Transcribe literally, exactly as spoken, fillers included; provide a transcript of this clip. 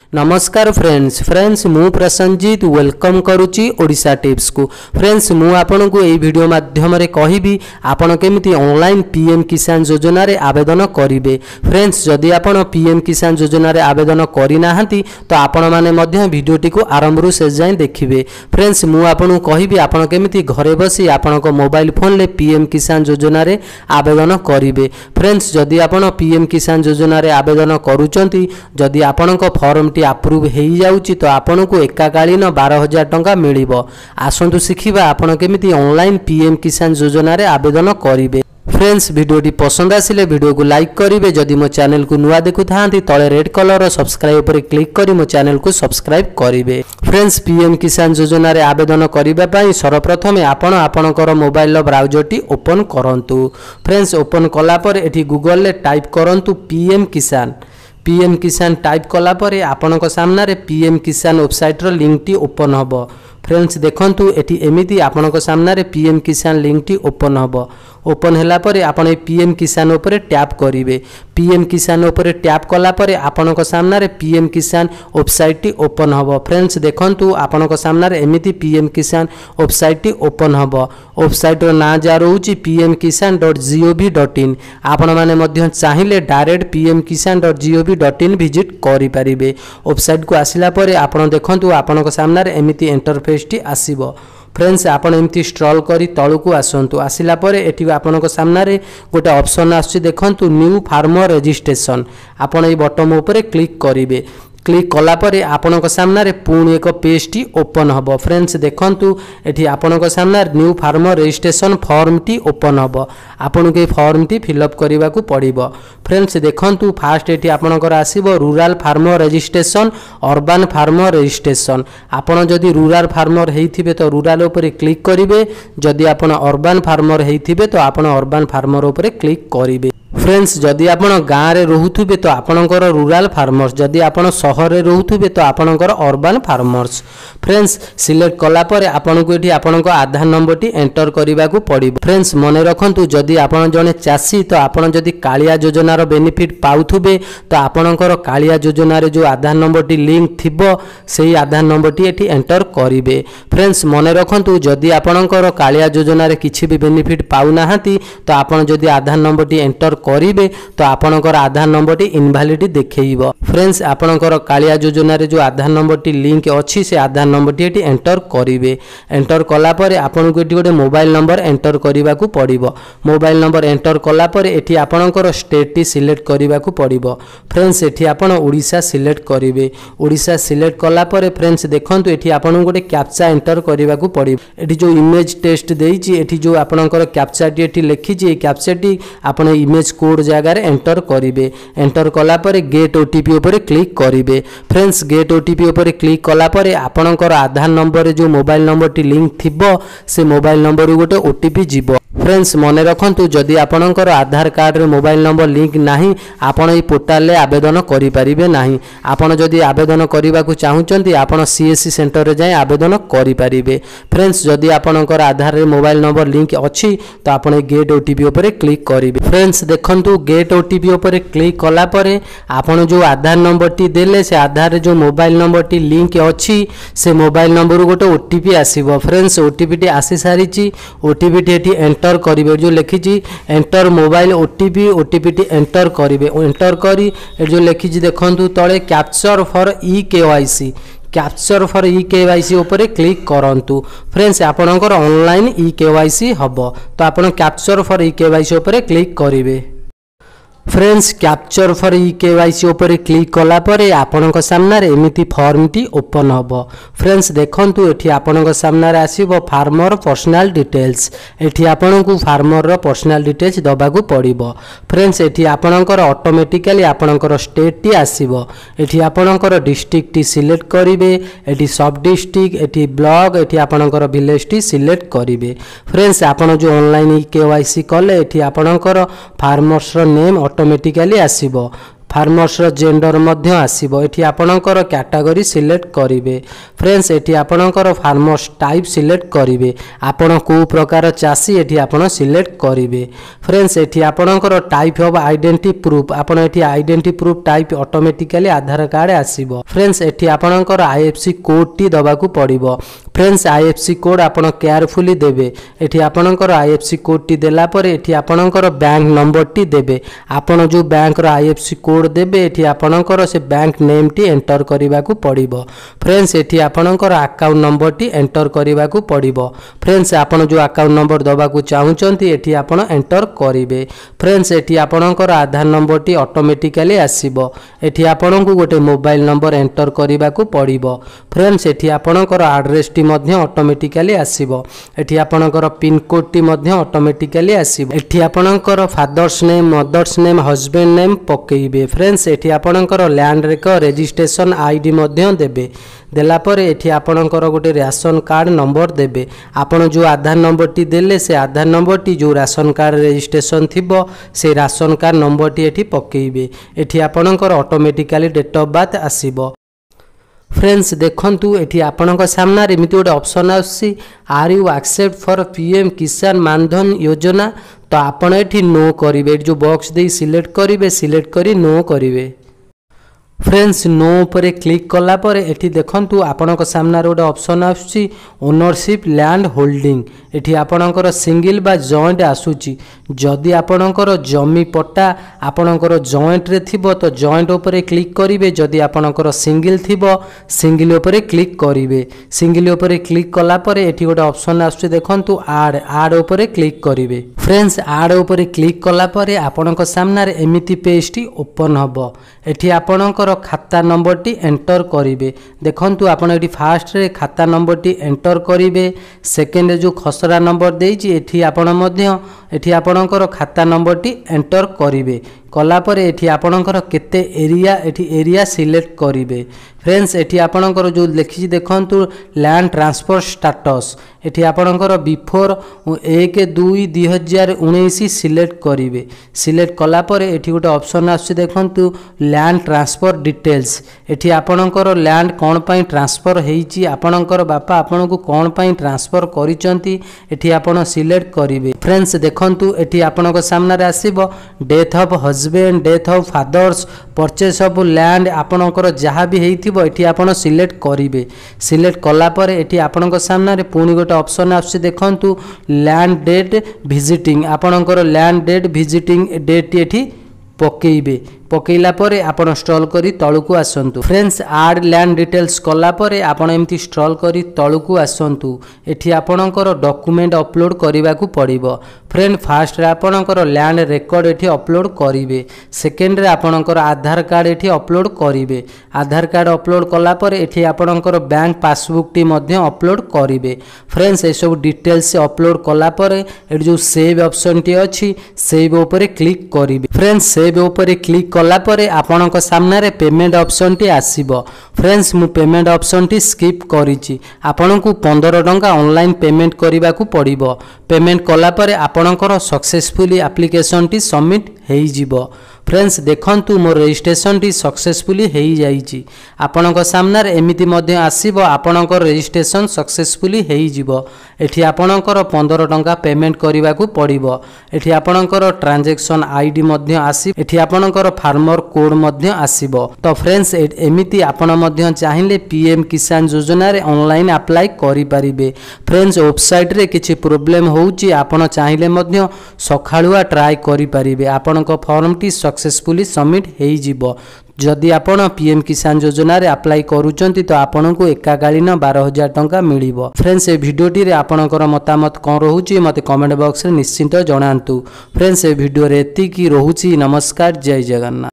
नमस्कार friends friends मु Prasannajit welcome करुच्ची ओडिशा टिप्स को। फ्रेंड्स मु आपन को यह वीडियो माध्यम रे कहिबी आपन केमिति ऑनलाइन पीएम किसान योजना रे आवेदन करिवे। फ्रेंड्स जदि आपन पीएम किसान योजना रे आवेदन करि नाहंती तो आपन माने मध्य वीडियोटी को आरंभ रु शेष जाय देखिबे। फ्रेंड्स मु आपन को कहिबी आपन केमिति घरे बसी आपन को मोबाइल फोन ले पीएम किसान योजना रे आवेदन करिवे। फ्रेंड्स जदि आपन पीएम किसान योजना रे आवेदन करूचंती जदि आपन को फॉर्म अप्रूव हो जाउची तो आपन को एकाकालीन बारह हजार टंका मिलिबो। आसंतु शिखिबा आपन केमिति ऑनलाइन पीएम किसान योजना रे आवेदन करिवे। फ्रेंड्स वीडियोटी पसंद आसिले वीडियो को लाइक करिवे। जदि मो चैनल को नुआ देखु थांती तळे रेड कलर सब्सक्राइब पर क्लिक करी मो चैनल को सब्सक्राइब करिवे। फ्रेंड्स पीएम किसान योजना रे आवेदन करिबा पई सर्वप्रथमे आपण आपणकर मोबाइल ब्राउजर टी ओपन करंतु। फ्रेंड्स ओपन कला पर एठी गूगल ले टाइप करंतु पीएम किसान। पीएम किसान टाइप कला परे आपनक सामना रे पीएम किसान वेबसाइट रो लिंक टी ओपन हबो। फ्रेंड्स देखंतु एठी एमिति आपनक सामना रे पीएम किसान लिंक टी ओपन हबो। ओपन हैला परे आपण ए पीएम किसान ऊपर टैप करिवे। पीएम किसान ऊपर टैप कला परे आपनक सामना रे पीएम किसान वेबसाइट टी ओपन हबो। फ्रेंड्स देखंतु आपनक सामना रे एमिति पीएम किसान वेबसाइट टी ओपन हबो। वेबसाइट रो ना जा रहउची PM Kisan dot G O V dot in. आपण माने मध्य चाहिले direct PM Kisan dot G O V dot in visit करि परिबे। वेबसाइट को आसिला परे आपण देखंतु आपनक सामना रे एमिति इंटरफेस टी आसीबो। फ्रेंड्स आपण एमती स्क्रॉल करी तळु को आसंतु। आसिला परे एठी आपनक सामना रे गोटे ऑप्शन आछि देखंतु न्यू फार्मर रजिस्ट्रेशन। आपण ए बटन ऊपर क्लिक करिवे। क्लिक कला परे आपनक सामना रे पुणी एक पेज टी ओपन हबो। फ्रेंड्स देखंतु एठी आपनक सामना न्यू फार्मर रजिस्ट्रेशन फॉर्म टी ओपन हबो। आपन के फॉर्म टी फिल अप करिवा को पड़िबो। फ्रेंड्स देखंतु फास्ट एठी आपनकर आसीबो rural farmer registration urban farmer registration. आपन जदि रूरल फार्मर हेइथिबे तो रूरल ऊपर क्लिक करिवे। जदि आपन अर्बन फार्मर हेइथिबे तो आपन अर्बन फार्मर ऊपर क्लिक करिवे। फ्रेंड्स जदि आपण गाँव रे रोहुथुबे तो आपणकर रूरल फार्मर्स। जदि आपण शहर रे रोहुथुबे तो आपणकर अर्बन फार्मर्स। फ्रेंड्स सिलेक्ट कला परे आपण को एठी आपणक आधार नंबर टी एंटर करिवा को पड़िबो। फ्रेंड्स मने रखंतु जदि आपण जने चासी तो आपण जदि कालिया योजना रो बेनिफिट पाउथुबे तो आपणकर कालिया योजना रे जो आधार नंबर टी लिंक थिबो सेही आधार नंबर टी एठी एंटर करिवे। फ्रेंड्स मने रखंतु जदि आपणकर कालिया योजना रे किछि भी बेनिफिट पाउ नाहांती तो आपण जदि आधार नंबर टी एंटर करिवे तो आपणकर आधार नंबर टी इनवैलिड देखैबो। फ्रेंड्स आपणकर कालिया योजना रे जो आधार नंबर टी लिंक अछि से आधार नंबर टी एटी एंटर करिवे। एंटर कला परे आपन को एटी गोटे मोबाइल नंबर एंटर करिवा को पड़िबो। मोबाइल नंबर एंटर कला परे एटी आपणकर स्टेट टी सिलेक्ट करिवा को पड़िबो। फ्रेंड्स एटी आपन ओडिशा सिलेक्ट करिवे। ओडिशा सिलेक्ट कला परे फ्रेंड्स देखंतु एटी आपन गोटे कैप्चा एंटर करिवा को पड़िबो। एटी जो इमेज टेस्ट देइची एटी जो आपणकर कैप्चा टी एटी लिखिची कैप्चा टी आपन इमेज कोड जगह रे एंटर करिवे। एंटर कला परे गेट ओटीपी ऊपर क्लिक करिवे। फ्रेंड्स गेट ओटीपी ऊपर क्लिक कला परे आपणकर आधार नंबर रे जो मोबाइल नंबर टी लिंक थिबो से मोबाइल नंबर रो गोटे ओटीपी जिवो। फ्रेंड्स मने रखंतु जदि आपणकर आधार कार्ड रे मोबाइल नंबर लिंक नाही आपण ए पोर्टल ले आवेदन करि परिबे नाही। आपण जदि आवेदन करिवा को चाहुचंती आपण सीएससी सेंटर रे जाय आवेदन करि परिबे। फ्रेंड्स जदि आपणकर आधार रे मोबाइल नंबर लिंक अछि तो आपण ए गेट ओटीपी ऊपर क्लिक करिवे। फ्रेंड्स देखंतु गेट ओटीपी ऊपर क्लिक कला परे आपण जो आधार नंबर टी देले से आधार रे जो मोबाइल नंबर टी लिंक अछि से मोबाइल नंबर रो गोटे ओटीपी आसीबो। फ्रेंड्स ओटीपी टी आसी सारिची। ओटीपी टी एटी एंटर करिवे। जो लिखिची एंटर मोबाइल ओटीपी ओटीपी टी एंटर करिवे। एंटर करी ए जो लिखिची देखंतु तळे capture for e KYC capture for e KYC ऊपर क्लिक करंतु। फ्रेंड्स आपणकर ऑनलाइन ई केवाईसी हबो तो आपण कैप्चर फॉर ई केवाईसी ऊपर क्लिक करिवे। Friends capture for e KYC ऊपर क्लिक कला परे आपणक सामना रे एमिति फॉर्म टी ओपन हबो। फ्रेंड्स देखंतु एठी आपणक सामना रे आसीबो फार्मर पर्सनल डिटेल्स। एठी आपणकु फार्मर रो पर्सनल डिटेल्स दबा को पड़िबो। फ्रेंड्स एठी आपणकर ऑटोमेटिकली आपणकर स्टेट टी आसीबो। एठी आपणकर डिस्ट्रिक्ट टी सिलेक्ट करिवे। एठी सब डिस्ट्रिक्ट एठी ब्लॉक एठी आपणकर विलेज टी सिलेक्ट करिवे। फ्रेंड्स आपण जो ऑनलाइन ई केवाईसी कले एठी आपणकर फार्मर्स रो नेम ऑटोमेटिकली आसीबो। फार्मर्स जेंडर मध्य आसीबो एठी आपणकर कैटेगरी सिलेक्ट करिवे फ्रेंड्स एठी आपणकर फार्मर्स टाइप सिलेक्ट करिवे आपण को प्रकार चासी एठी आपण सिलेक्ट करिवे फ्रेंड्स एठी आपणकर टाइप ऑफ आइडेंटिटी प्रूफ आपण एठी identity proof type automatically Aadhaar card आसीबो फ्रेंड्स एठी आपणकर आईएफएससी कोड टी दबा को पड़िबो फ्रेंड्स आईएफएससी कोड आपण केयरफुली देबे एठी आपणकर आईएफएससी कोड टी देला परे एठी आपणकर बैंक नंबर टी देबे आपण जो बैंक रो आईएफएससी कोड देबे एठी आपणकर से बैंक नेम टी एंटर करिबा को पड़िबो फ्रेंड्स एठी आपणकर अकाउंट नंबर टी एंटर करिबा को पड़िबो फ्रेंड्स आपण जो अकाउंट नंबर दबा को चाहुचंती एठी आपण एंटर करिवे फ्रेंड्स एठी आपणकर आधार नंबर टी ऑटोमेटिकली आसीबो एठी आपण को गोटे मोबाइल नंबर एंटर करिबा को पड़िबो फ्रेंड्स एठी आपणकर एड्रेस टी मध्य ऑटोमेटिकली आसीबो एठी आपणकर पिन कोड टी मध्य ऑटोमेटिकली आसीबो एठी आपणकर father's name mother's name husband name पकेइबे फ्रेंड्स एठी आपणकर लैंड रेकॉर्ड रजिस्ट्रेशन आईडी मध्य देबे देला पर एठी आपणकर गोटे राशन कार्ड नंबर देबे आपण जो आधार नंबर टी देले से आधार नंबर टी जो राशन कार्ड रजिस्ट्रेशन थिबो से राशन कार्ड नंबर टी एठी पकेइबे एठी आपणकर ऑटोमेटिकली डेट ऑफ बर्थ आसीबो फ्रेंड्स देखंतु एठी आपणक सामना रे एमिति गोटे ऑप्शन आसी are you accept for PM Kisan Mandhan Yojana तो आपण एठी नो करिवे जो बॉक्स दे सिलेक्ट करिवे सिलेक्ट करी नो करिवे फ्रेंड्स नो पर क्लिक कला पर एठी देखंतु आपणक सामना रे गोटे ऑप्शन आसी ओनरशिप लैंड होल्डिंग एठी आपणकर सिंगल बा जॉइंट आसुची जदि आपणकर जमी पट्टा आपणकर जॉइंट रे थिबो तो जॉइंट ऊपर क्लिक करिवे जदि आपणकर सिंगल थिबो सिंगल ऊपर क्लिक करिवे सिंगल ऊपर क्लिक कला पर एठी गोटे ऑप्शन आसुची देखंतु ऐड ऐड ऊपर क्लिक करिवे फ्रेंड्स ऐड ऊपर क्लिक कला पर आपणक सामना रे एमिति पेज टी ओपन हबो एठी आपणकर खाता नंबर टी एंटर करिवे देखंतु आपण एठी फास्ट रे खाता नंबर टी एंटर करिवे सेकंड जो खसरा नंबर देइची एठी आपण मध्य एठी आपणकर खाता नंबर टी एंटर करिवे कला पर एठी आपणकर केते एरिया एठी एरिया सिलेक्ट करिवे फ्रेंड्स एठी आपणकर जो लिखि देखंतु लैंड ट्रांसफर स्टेटस एठी आपणकर बिफोर एक दुई दुई हजार उन्नीस सिलेक्ट करिवे सिलेक्ट कला पर एठी गोटे ऑप्शन आसी देखंतु लैंड ट्रांसफर डिटेल्स एठी आपणकर लैंड कोन पई ट्रांसफर हेइची आपणकर बापा आपण को कोन पई ट्रांसफर करिसंती एठी आपण सिलेक्ट करिवे फ्रेंड्स देखंतु एठी आपणक सामना रे आसीबो death of husband death of fathers purchase of land आपणकर जहाँ भी हेइथिबो एठी आपण सिलेक्ट करिवे सिलेक्ट कला पर एठी आपणक सामना रे पुनी गोटे ऑप्शन आसी देखंतु लैंड डेट विजिटिंग आपणकर लैंड डेट विजिटिंग डेट एठी पकेइबे पकेला परे आपण स्क्रॉल करी तळुकु आसंतु फ्रेंड्स ऐड लैंड डिटेल्स कला परे आपण एमती स्क्रॉल करी तळुकु आसंतु एठी आपणकर डॉक्यूमेंट अपलोड करिबा को पड़िबो फ्रेंड फास्ट रे आपणकर लैंड रेकॉर्ड एठी अपलोड करिवे सेकंड रे आपणकर आधार कार्ड एठी अपलोड करिवे आधार कार्ड अपलोड कला परे एठी आपणकर बैंक पासबुक टी मध्ये अपलोड करिवे फ्रेंड्स ए सब डिटेल्स अपलोड कला परे एठी जो सेव ऑप्शन टी अछि सेव ऊपर क्लिक करिवे फ्रेंड्स सेव ऊपर क्लिक कला परे आपणक सामना रे पेमेंट ऑप्शन टी आसीबो फ्रेंड्स मु पेमेंट ऑप्शन टी स्किप करिछि आपन को पंद्रह टंका ऑनलाइन पेमेंट करिबा को पड़िबो पेमेंट कला परे आपणकर सक्सेसफुली एप्लिकेशन टी सबमिट हेइ जिवो फ्रेंड्स देखंतु मोर रजिस्ट्रेशन टी सक्सेसफुली हेइ जाइछि आपणक सामना रे एमिति मध्ये आसीबो आपणकर रजिस्ट्रेशन सक्सेसफुली हेइ जिवो एठी आपणकर पंद्रह टंका पेमेंट करिबा को पड़िबो एठी आपणकर ट्रांजैक्शन आईडी मध्ये आसी एठी आपणकर फार्मर कोड मध्ये आसीबो तो फ्रेंड्स एमिति आपण मध्ये चाहिले पीएम किसान योजना रे ऑनलाइन अप्लाई करि परिबे फ्रेंड्स वेबसाइट रे किछि प्रॉब्लम होउची आपण चाहिले मध्ये सखाळुआ ट्राई करि परिबे आपणक फॉर्म टी सक्सेसफुली सबमिट हेइ जिवो जदि आपण पीएम किसान योजना रे अप्लाई करूचंती तो आपण को एकाकालीन बारह हजार टंका मिलिबो फ्रेंड्स ए वीडियोटी रे आपणकर मतामत कोन रहूची मते कमेंट बॉक्स रे निश्चिंत जणांतु फ्रेंड्स ए वीडियो रे एति की रहूची नमस्कार जय जगन्नाथ।